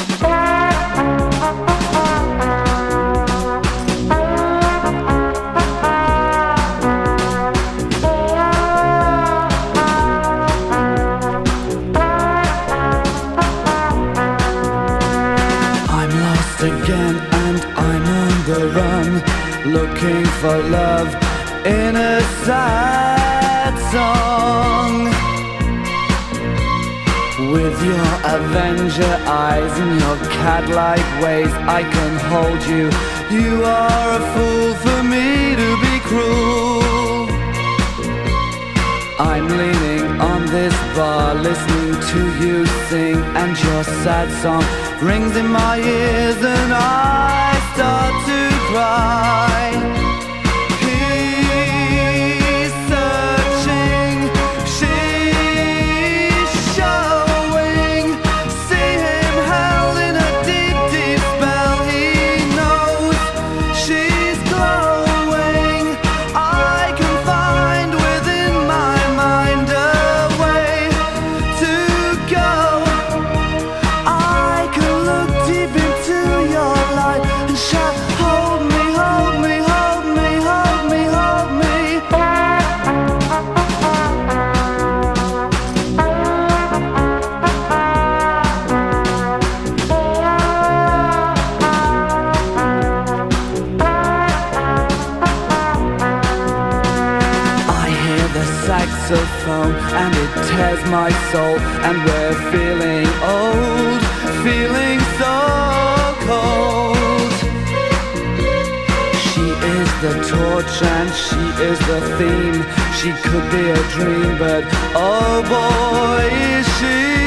Again, and I'm on the run, looking for love in a sad song. With your Avenger eyes and your cat-like ways, I can hold you. You are a fool for me to be cruel. I'm leaning on this bar, listening to you sing, and your sad song rings in my ears, and I start to cry. He's searching, she's showing. See him held in a deep, deep spell. He knows she's glowing. I can find within my mind a way to go. I can look deep into your light and shout, hold me, hold me, hold me, hold me, hold me. I hear the saxophone and it tears my soul, and we're feeling old, feeling so cold. She is the torch and she is the theme. She could be a dream, but oh boy, is she